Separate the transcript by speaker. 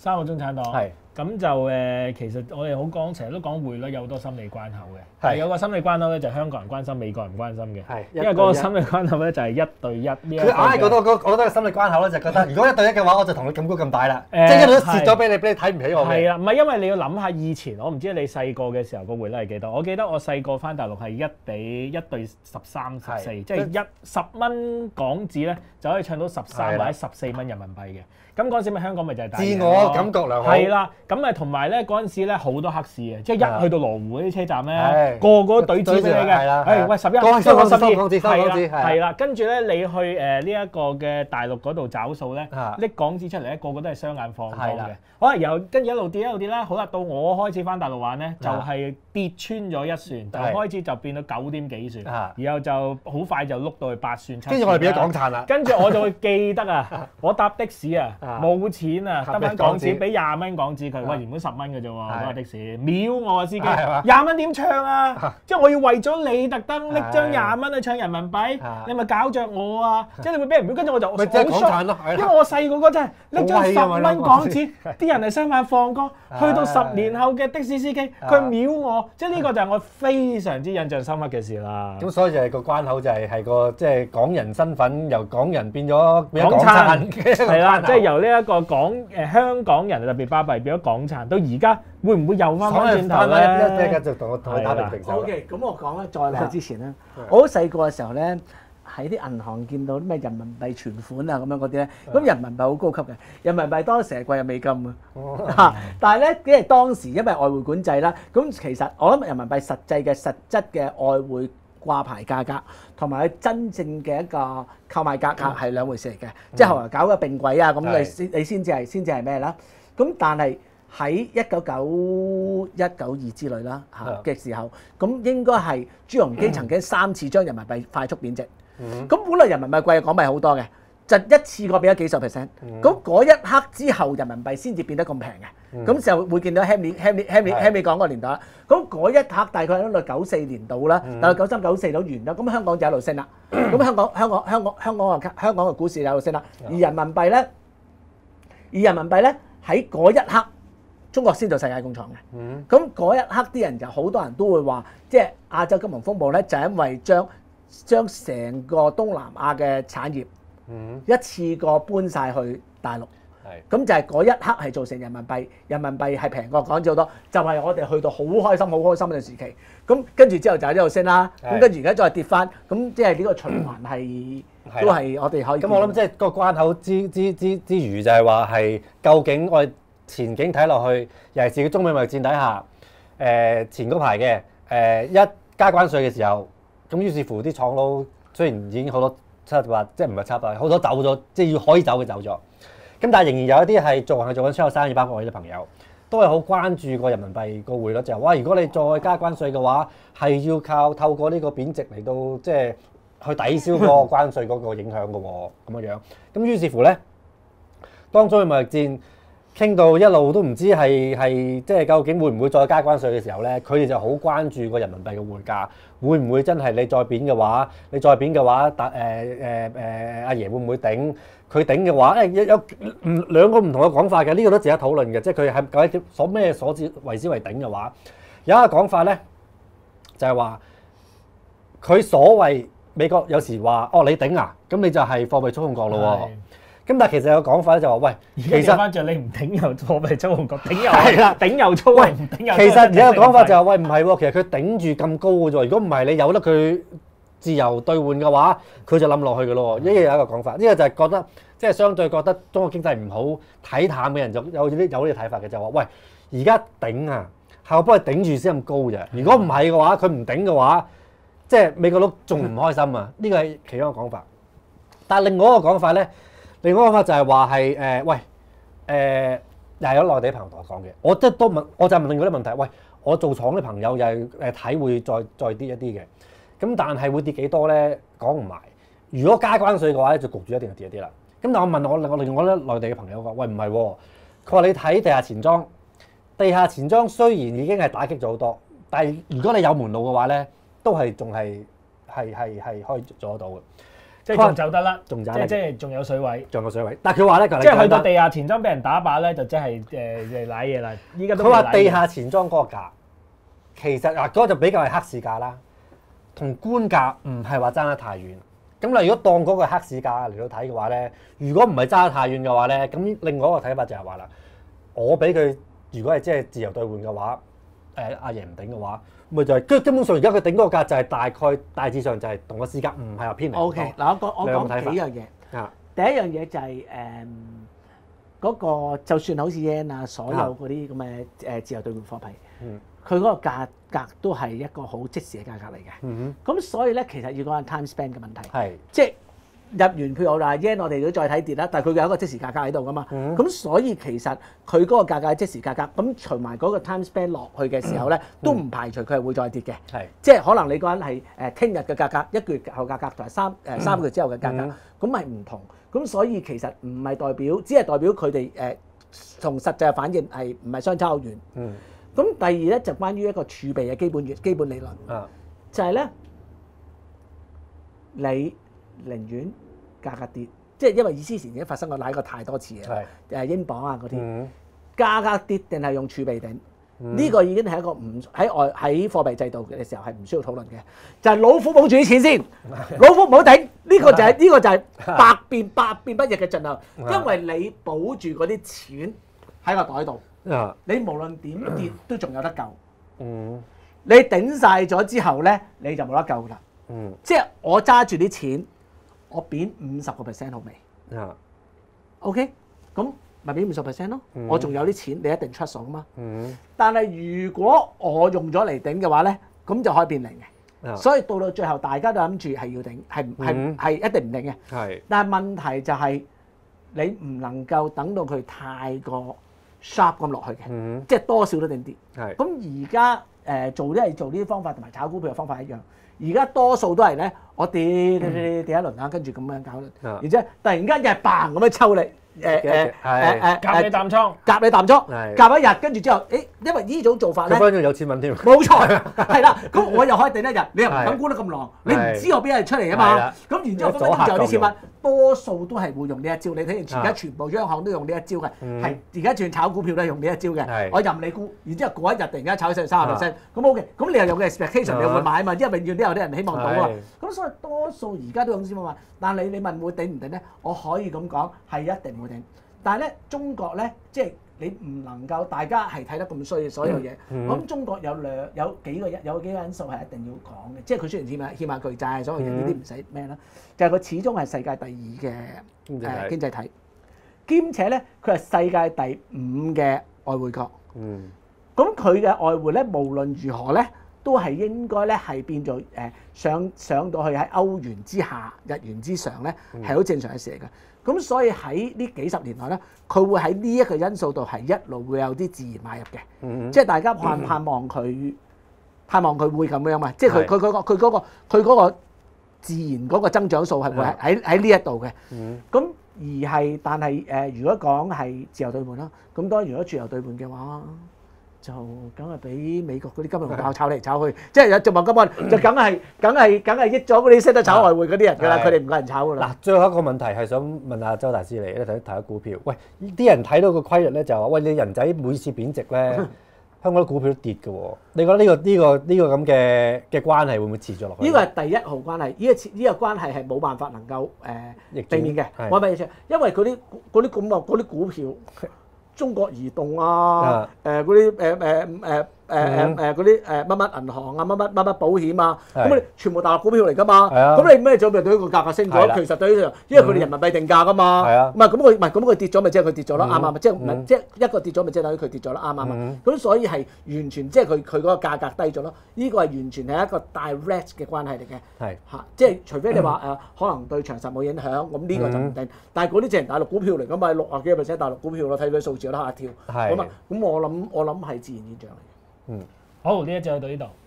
Speaker 1: 三個中產黨。
Speaker 2: 係。
Speaker 1: 咁就其實我哋成日都講匯率有好多心理關口嘅。
Speaker 2: 係
Speaker 1: 有個心理關口咧，就係香港人關心，美國人唔關心嘅。
Speaker 2: 係。
Speaker 1: 因為嗰個心理關口咧就係1對1呢一個。
Speaker 2: 佢硬係覺得個心理關口咧，就覺得如果1對1嘅話，我就同你咁高咁大啦。即係一路都蝕咗俾你睇唔起我嘅。
Speaker 1: 係啊，唔係因為你要諗下以前，我唔知你細個嘅時候個匯率係幾多？我記得我細個翻大陸係1對13、14，即係10蚊港紙咧就可以唱到13或者14蚊人民幣嘅。咁嗰陣時咪香港咪就係大
Speaker 2: 自我感覺良好。
Speaker 1: 係啦，咁同埋咧嗰陣時咧好多黑市嘅，即係一去到羅湖嗰啲車站咧，個個都懟紙俾你嘅。係啦，喂11，收12，係啦，跟住咧你去呢一個嘅大陸嗰度找數咧，拎港紙出嚟咧，個個都係雙眼放光嘅。好啦，跟住一路跌啦，好啦，到我開始翻大陸玩咧，就係跌穿咗1船，就開始就變到9點幾船，然後就好快就碌到去8船7船。
Speaker 2: 跟住我哋變咗港燦啦。
Speaker 1: 跟住我就會記得啊，我搭的士啊。冇錢啊，得翻港紙，俾20蚊港紙佢，喂原本10蚊嘅啫喎，嗰個的士秒我啊司機，20蚊點唱啊？即係我要為咗你特登拎張20蚊去唱人民幣，你咪搞着我啊！即係你會俾人秒，跟住我就好 shock，因為我細個嗰陣拎張10蚊港紙，啲人係雙眼放光，去到10年後嘅的士司機佢秒我，即係呢個就係我非常之印象深刻嘅事啦。
Speaker 2: 咁所以就係個關口就係個即係港人身份由港人變咗港燦嘅
Speaker 1: 係啦，即係由呢一個香港人特別巴閉變咗港燦，到而家會唔會又翻返轉頭咧？
Speaker 2: 繼續同我打平手。
Speaker 3: OK，咁我講咧，再嚟之前咧，我好細個嘅時候咧，喺啲銀行見到啲咩人民幣存款啊咁樣嗰啲咧，咁人民幣好高級嘅，人民幣當時係貴過美金啊。但係咧，因為當時因為外匯管制啦，咁其實我諗人民幣實質嘅外匯掛牌價格同埋佢真正嘅一個購買價格係兩回事嚟嘅，即係後來搞個並軌啊，咁你先至係咩啦？咁但係喺1991、92之類啦嘅時候，咁應該係朱鎔基曾經3次將人民幣快速貶值，咁本來人民幣貴過港幣好多嘅，就一次過變咗幾十%，咁嗰一刻之後人民幣先至變得咁平嘅，咁就會見到 Henry 講個年代啦。咁嗰一刻大概喺度94年度啦，大概93、94度完啦，咁香港就一路升啦。咁香港嘅股市就一路升啦。而人民幣咧喺嗰一刻，中國先做世界工廠嘅。咁嗰一刻啲人就好多人都會話，即係亞洲金融風暴咧，就係因為將成個東南亞嘅產業一次過搬晒去大陸。咁就係嗰一刻係造成人民幣係平過港紙好多，就係我哋去到好開心嘅時期。咁跟住之後就喺呢度升啦，咁跟住而家再跌翻，咁即係呢個循環係都係我哋可以。
Speaker 2: 咁我諗即係個關口之餘就係話係究竟我哋前景睇落去，尤其是中美貿易戰底下，前嗰排嘅一加關稅嘅時候，咁於是乎啲廠佬雖然已經好多即係唔係插隊，好多走咗，即係要可以走嘅走咗。咁但係仍然有一啲係做緊出口生意，包括我哋啲朋友都係好關注個人民幣個匯率，就係哇！如果你再加關稅嘅話，係要透過呢個貶值嚟到即係去抵消個關稅嗰個影響嘅喎，咁樣。咁於是乎咧，當中嘅貿易戰傾到一路都唔知係即係究竟會唔會再加關稅嘅時候咧，佢哋就好關注個人民幣嘅匯價，會唔會真係你再貶嘅話，阿爺會唔會頂？佢頂嘅話，有兩個唔同嘅講法嘅，呢個都值得討論嘅，即係佢係究竟所指為之為頂嘅話，有一個講法咧，就係話佢所謂美國有時話哦你頂啊，咁你就係貨幣操控國咯喎。咁但係其實有個講法咧就話喂，其實
Speaker 1: 翻著你唔頂又貨幣操控國，頂又係啦，頂又操控，唔頂又。
Speaker 2: 其實有個講法就係喂唔係喎，其實佢頂住咁高嘅啫，如果唔係你由得佢自由兌換嘅話，佢就冧落去嘅咯。呢個有一個講法，呢個就係覺得即係相對覺得中國經濟唔好睇淡嘅人就有呢個睇法嘅，就話喂而家頂啊，係我幫佢頂住先咁高啫。如果唔係嘅話，佢唔頂嘅話，即係美國佬仲唔開心啊？呢個係其中一個講法。但係另外一個講法咧，另外一個講法就係話係又係有內地朋友同我講嘅，我就問嗰啲問題。喂，我做廠啲朋友又係體會再跌一啲嘅。咁但係會跌幾多咧？講唔埋。如果加關稅嘅話咧，就焗住一定係跌一啲啦。咁但係我問我另外咧內地嘅朋友講，喂唔係喎，佢話你睇地下錢莊，地下錢莊雖然已經係打擊咗好多，但係如果你有門路嘅話咧，都係仲係可以做得到嘅。
Speaker 1: 即係仲走得甩，
Speaker 2: 仲
Speaker 1: 即係仲有水位，
Speaker 2: 仲有水位。但係佢話咧，
Speaker 1: 即係去到地下錢莊俾人打靶咧，就即係瀨嘢啦。依家都
Speaker 2: 佢話地下錢莊嗰個價，其實嗰個就比較係黑市價啦，同官價唔係話爭得太遠。咁你如果當嗰個黑市價嚟到睇嘅話咧，如果唔係爭得太遠嘅話咧，咁另外一個睇法就係話啦，我俾佢如果係即係自由兌換嘅話，阿爺唔頂嘅話，咪就係根本上而家佢頂嗰個價就係大致上就係同個市價唔係話偏離。
Speaker 3: OK，嗱我講幾樣嘢。
Speaker 2: 啊，
Speaker 3: 第一樣嘢就係嗰個就算好似 yen 啊，所有嗰啲咁嘅自由兌換貨幣，佢嗰個價格都係一個好即時嘅價格嚟嘅。咁所以咧，其實要講係 time span 嘅問題。係，即係入完譬如我話 yen，我哋都再睇跌啦，但係佢有一個即時價格喺度噶嘛。咁所以其實佢嗰個價格係即時價格，咁除埋嗰個 time span 落去嘅時候咧，都唔排除佢係會再跌嘅。係，即係可能你講緊係聽日嘅價格、一個月後價格同埋三個月之後嘅價格，咁係唔同。咁所以其實唔係代表，只係代表佢哋同實際嘅反應係唔係相差好遠。咁第二咧就關於一個儲備嘅基本理論，就係咧你寧願價格跌，即係因為之前已經發生過過太多次嘅，英鎊啊嗰啲價格跌定係用儲備頂，呢個已經係一個唔喺貨幣制度嘅時候係唔需要討論嘅，就係老虎保住啲錢先，老虎唔好頂，呢個就係百變不易嘅進路，因為你保住嗰啲錢喺個袋度。你無論點跌都仲有得救。你頂晒咗之後咧，你就冇得救噶啦。即係我揸住啲錢，我貶50%好未？OK， 咁咪貶50%咯。我仲有啲錢，你一定出數噶嘛。但係如果我用咗嚟頂嘅話咧，咁就可以變零嘅。所以到最後大家都諗住係要頂，係一定唔頂嘅。但係問題就係你唔能夠等到佢太過sharp 咁落去嘅，即係多少都定跌。咁而家做呢啲方法同埋炒股票嘅方法一樣。而家多數都係咧，我跌一輪啦，跟住咁樣搞，然之後突然間又係嘭咁樣抽你，
Speaker 1: 夾你淡倉，
Speaker 3: 夾一日，跟住之後，因為呢種做法咧，
Speaker 2: 佢分咗有錢揾添，
Speaker 3: 冇錯，係啦，咁我又可以頂一日，你又唔敢沽得咁狼，你唔知我邊日出嚟啊嘛，咁然之後分分鐘就有啲錢揾，多數都係會用呢一招，你睇而家全部央行都用呢一招嘅，係而家轉炒股票都係用呢一招嘅，我任你沽，然之後嗰一日突然間炒上30%，咁 OK，咁你又有嘅 expectation，你會買啊嘛，因為永遠都有啲人希望到啊，咁所以多數而家都用先嘛，但係你問會頂唔頂咧？我可以咁講係一定會頂，但係咧中國咧即係你唔能夠大家係睇得咁衰嘅所有嘢，我諗中國有幾個因素係一定要講嘅，即係佢雖然欠下巨債，所有嘢呢啲唔使咩啦，就係佢始終係世界第2嘅經濟體，兼且咧佢係世界第5嘅外匯國，咁佢嘅外匯咧無論如何咧。都係應該咧係變做上到去喺歐元之下、日元之上咧係好正常嘅事嚟嘅。咁所以喺呢幾十年來咧，佢會喺呢一個因素度係一路會有啲自然買入嘅。即係大家盼望佢會咁樣嘛。即係佢嗰個自然嗰個增長數係會喺呢一度嘅。咁但係如果講係自由兌換啦，咁當然如果自由兌換嘅話。就梗係俾美國嗰啲金融爆炒嚟炒去，即係有做埋金案，就梗係益咗嗰啲識得炒外匯嗰啲人㗎啦，佢哋唔夠人炒㗎啦。嗱，
Speaker 2: 最後一個問題係想問下周大師你，睇下股票，喂，啲人睇到個規律咧就話，喂，你人仔每次貶值咧，香港啲股票都跌嘅喎，你覺得呢個咁嘅關係會唔會持續落去？
Speaker 3: 呢個係第一號關係，呢個關係係冇辦法能夠避免嘅。我咪因為嗰啲股票。中國移動啊，嗰啲嗰啲乜乜銀行啊，乜乜保險啊，咁你全部大陸股票嚟㗎嘛？咁你咩做咪對個價格升咗？其實對呢樣，因為佢哋人民幣定價㗎嘛。唔係咁佢跌咗咪即係佢跌咗咯，啱唔啱？即係一個跌咗咪即係等於佢跌咗咯，啱唔啱？咁所以係完全即係佢嗰個價格低咗咯。呢個係完全係一個 direct 嘅關係嚟嘅。即係除非你話可能對長實冇影響，咁呢個就唔定。但係嗰啲淨係大陸股票嚟㗎嘛，60幾%大陸股票咯，睇佢數字有得嚇一跳。咁我諗係自然現象嚟嘅。
Speaker 1: 好，呢一節去到呢度。